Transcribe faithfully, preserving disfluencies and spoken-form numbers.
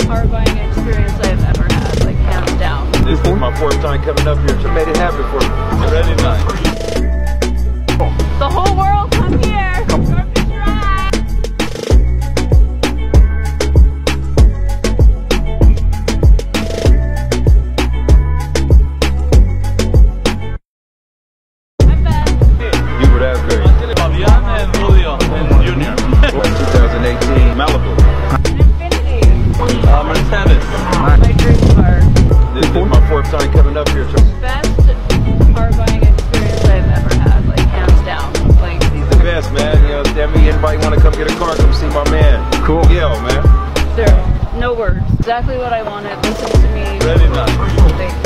car buying experience I've ever had, like hands down. This is my fourth time coming up here, so I made it happen for me. Ready nice. The whole world, come here! Sharpest Rides! I'm Beth. You were that very. Fabian and Julio and Junior. twenty eighteen Malibu. An Infinity. Uh, Mercedes. My dream car. This is my fourth time coming up here, so Best car buying experience I've ever had, like hands down. Like, he's the best, man. You know, Demi, anybody want to come get a car, come see my man. Cool. Yo, man. there, no words. Exactly what I wanted. Listen to me. Ready nice. Thanks.